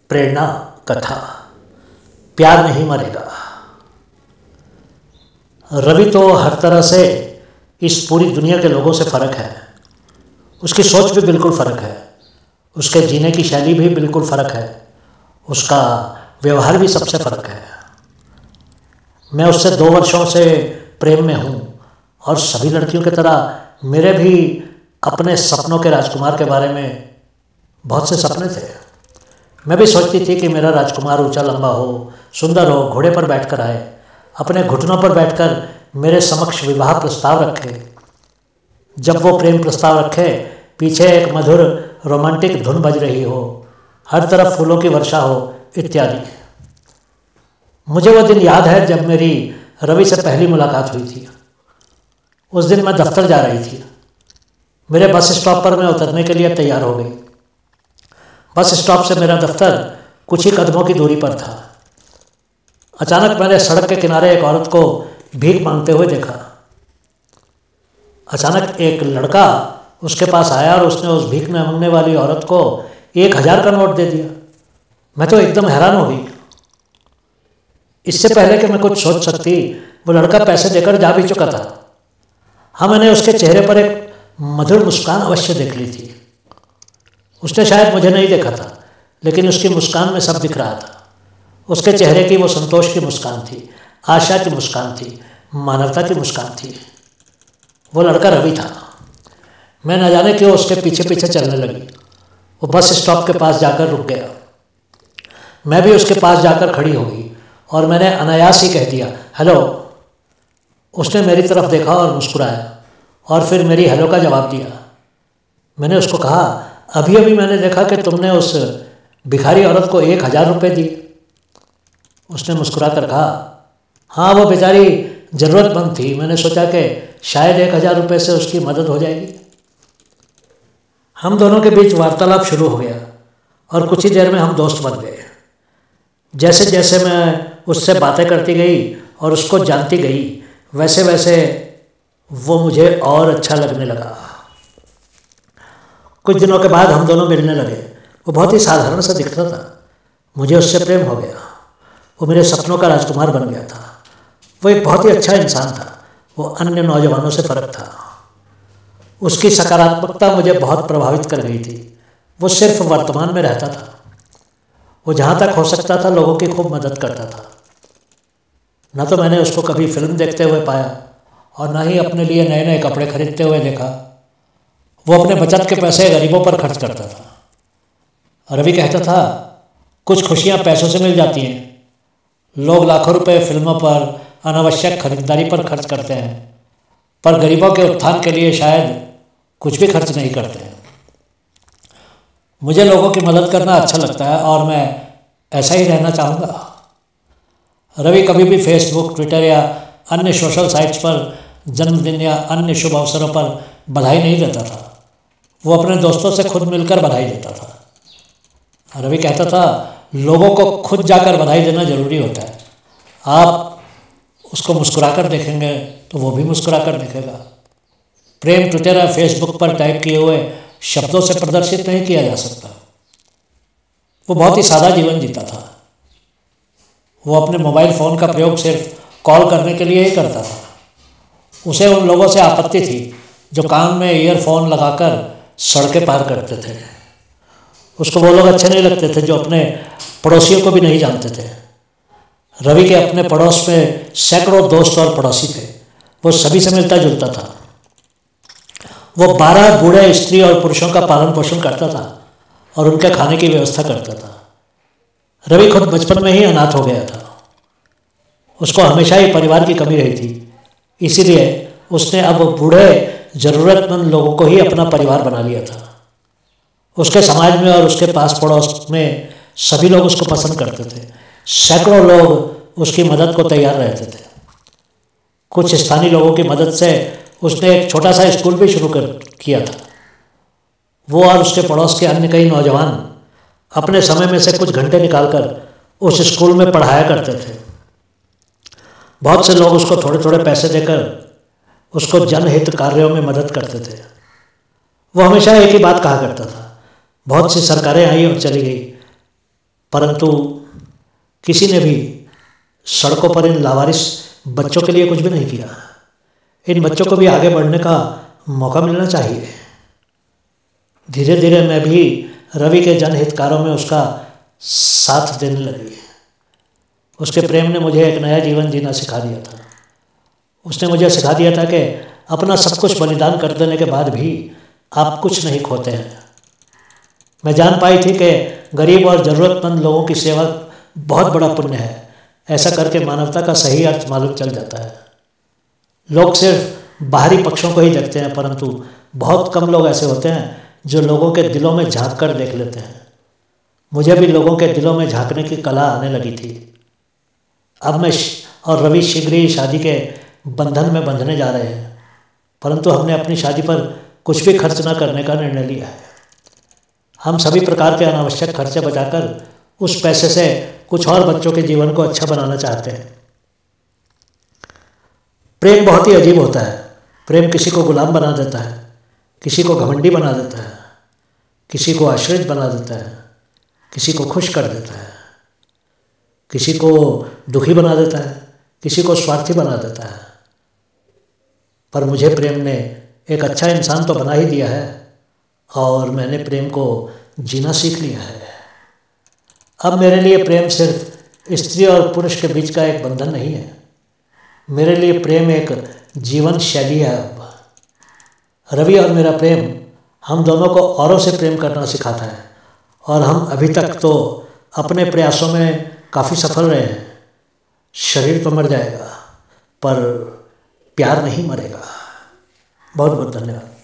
प्रेरणा कथा। प्यार नहीं मरेगा। रवि तो हर तरह से इस पूरी दुनिया के लोगों से फ़र्क है। उसकी सोच भी बिल्कुल फ़र्क है, उसके जीने की शैली भी बिल्कुल फ़र्क है, उसका व्यवहार भी सबसे फ़र्क है। मैं उससे 2 वर्षों से प्रेम में हूँ और सभी लड़कियों की तरह मेरे भी अपने सपनों के राजकुमार के बारे में बहुत से सपने थे। मैं भी सोचती थी कि मेरा राजकुमार ऊंचा लंबा हो, सुंदर हो, घोड़े पर बैठकर आए, अपने घुटनों पर बैठकर मेरे समक्ष विवाह प्रस्ताव रखे। जब वो प्रेम प्रस्ताव रखे, पीछे एक मधुर रोमांटिक धुन बज रही हो, हर तरफ फूलों की वर्षा हो, इत्यादि। मुझे वो दिन याद है जब मेरी रवि से पहली मुलाकात हुई थी। उस दिन मैं दफ्तर जा रही थी। मेरे बस स्टॉप पर मैं उतरने के लिए तैयार हो गई। बस स्टॉप से मेरा दफ्तर कुछ ही कदमों की दूरी पर था। अचानक मैंने सड़क के किनारे एक औरत को भीख मांगते हुए देखा। अचानक एक लड़का उसके पास आया और उसने उस भीख मांगने वाली औरत को 1000 का नोट दे दिया। मैं तो एकदम हैरान हो गई। इससे पहले कि मैं कुछ सोच सकती, वो लड़का पैसे देकर जा भी चुका था। हाँ, मैंने उसके चेहरे पर एक मधुर मुस्कान अवश्य देख ली थी। उसने शायद मुझे नहीं देखा था, लेकिन उसकी मुस्कान में सब दिख रहा था। उसके चेहरे की वो संतोष की मुस्कान थी, आशा की मुस्कान थी, मानवता की मुस्कान थी। वो लड़का रवि था। मैं न जाने क्यों उसके पीछे पीछे चलने लगी। वो बस स्टॉप के पास जाकर रुक गया। मैं भी उसके पास जाकर खड़ी हो गई और मैंने अनायास ही कह दिया, हेलो। उसने मेरी तरफ देखा और मुस्कुराया और फिर मेरी हेलो का जवाब दिया। मैंने उसको कहा, अभी अभी मैंने देखा कि तुमने उस भिखारी औरत को 1000 रुपये दिए। उसने मुस्कुरा कर कहा, हाँ, वो बेचारी ज़रूरतमंद थी। मैंने सोचा कि शायद 1000 रुपये से उसकी मदद हो जाएगी। हम दोनों के बीच वार्तालाप शुरू हो गया और कुछ ही देर में हम दोस्त बन गए। जैसे जैसे मैं उससे बातें करती गई और उसको जानती गई, वैसे वैसे वो मुझे और अच्छा लगने लगा। कुछ दिनों के बाद हम दोनों मिलने लगे। वो बहुत ही साधारण सा दिखता था। मुझे उससे प्रेम हो गया। वो मेरे सपनों का राजकुमार बन गया था। वो एक बहुत ही अच्छा इंसान था। वो अन्य नौजवानों से फ़र्क था। उसकी सकारात्मकता मुझे बहुत प्रभावित कर गई थी। वो सिर्फ वर्तमान में रहता था। वो जहाँ तक हो सकता था लोगों की खूब मदद करता था। न तो मैंने उसको कभी फिल्म देखते हुए पाया और न ही अपने लिए नए नए कपड़े खरीदते हुए देखा। वो अपने बचत के पैसे गरीबों पर खर्च करता था। रवि कहता था, कुछ खुशियाँ पैसों से मिल जाती हैं। लोग लाखों रुपए फिल्मों पर, अनावश्यक खरीदारी पर खर्च करते हैं, पर गरीबों के उत्थान के लिए शायद कुछ भी खर्च नहीं करते हैं। मुझे लोगों की मदद करना अच्छा लगता है और मैं ऐसा ही रहना चाहूँगा। रवि कभी भी फेसबुक, ट्विटर या अन्य सोशल साइट्स पर जन्मदिन या अन्य शुभ अवसरों पर बधाई नहीं देता था। वो अपने दोस्तों से खुद मिलकर बधाई देता था। रवि कहता था, लोगों को खुद जाकर बधाई देना जरूरी होता है। आप उसको मुस्कुराकर देखेंगे तो वो भी मुस्कुराकर देखेगा। प्रेम ट्विटर या फेसबुक पर टाइप किए हुए शब्दों से प्रदर्शित नहीं किया जा सकता। वो बहुत ही सादा जीवन जीता था। वो अपने मोबाइल फ़ोन का प्रयोग सिर्फ कॉल करने के लिए ही करता था। उसे उन लोगों से आपत्ति थी जो कान में ईयरफोन लगाकर सड़कें पार करते थे। उसको वो लोग अच्छे नहीं लगते थे जो अपने पड़ोसियों को भी नहीं जानते थे। रवि के अपने पड़ोस में सैकड़ों दोस्त और पड़ोसी थे। वो सभी से मिलता जुलता था। वो 12 बूढ़े स्त्री और पुरुषों का पालन पोषण करता था और उनके खाने की व्यवस्था करता था। रवि खुद बचपन में ही अनाथ हो गया था। उसको हमेशा ही परिवार की कमी रही थी, इसीलिए उसने अब बूढ़े ज़रूरतमंद लोगों को ही अपना परिवार बना लिया था। उसके समाज में और उसके पास पड़ोस में सभी लोग उसको पसंद करते थे। सैकड़ों लोग उसकी मदद को तैयार रहते थे। कुछ स्थानीय लोगों की मदद से उसने एक छोटा सा स्कूल भी शुरू किया था। वो और उसके पड़ोस के अन्य कई नौजवान अपने समय में से कुछ घंटे निकालकर उस स्कूल में पढ़ाया करते थे। बहुत से लोग उसको थोड़े थोड़े पैसे देकर उसको जनहित कार्यों में मदद करते थे। वो हमेशा एक ही बात कहा करता था, बहुत सी सरकारें आई और चली गई, परंतु किसी ने भी सड़कों पर इन लावारिस बच्चों के लिए कुछ भी नहीं किया। इन बच्चों को भी आगे बढ़ने का मौका मिलना चाहिए। धीरे धीरे मैं भी रवि के जनहितकारों में उसका साथ देने लगी। उसके प्रेम ने मुझे एक नया जीवन जीना सिखा दिया था। उसने मुझे सिखा दिया था कि अपना सब कुछ बलिदान कर देने के बाद भी आप कुछ नहीं खोते हैं। मैं जान पाई थी कि गरीब और ज़रूरतमंद लोगों की सेवा बहुत बड़ा पुण्य है। ऐसा करके मानवता का सही अर्थ मालूम चल जाता है। लोग सिर्फ बाहरी पक्षों को ही देखते हैं, परंतु बहुत कम लोग ऐसे होते हैं जो लोगों के दिलों में झांक कर देख लेते हैं। मुझे भी लोगों के दिलों में झांकने की कला आने लगी थी। अब मैं और रवि शीघ्र ही शादी के बंधन में बंधने जा रहे हैं, परंतु हमने अपनी शादी पर कुछ भी खर्च न करने का निर्णय लिया है। हम सभी प्रकार के अनावश्यक खर्चे बचाकर उस पैसे से कुछ और बच्चों के जीवन को अच्छा बनाना चाहते हैं। प्रेम बहुत ही अजीब होता है। प्रेम किसी को गुलाम बना देता है, किसी को घमंडी बना देता है, किसी को आश्रित बना देता है, किसी को खुश कर देता है, किसी को दुखी बना देता है, किसी को स्वार्थी बना देता है। पर मुझे प्रेम ने एक अच्छा इंसान तो बना ही दिया है और मैंने प्रेम को जीना सीख लिया है। अब मेरे लिए प्रेम सिर्फ स्त्री और पुरुष के बीच का एक बंधन नहीं है। मेरे लिए प्रेम एक जीवन शैली है। अब रवि और मेरा प्रेम हम दोनों को औरों से प्रेम करना सिखाता है और हम अभी तक तो अपने प्रयासों में काफ़ी सफल रहे हैं। शरीर तो मर जाएगा पर प्यार नहीं मरेगा। बहुत बहुत धन्यवाद।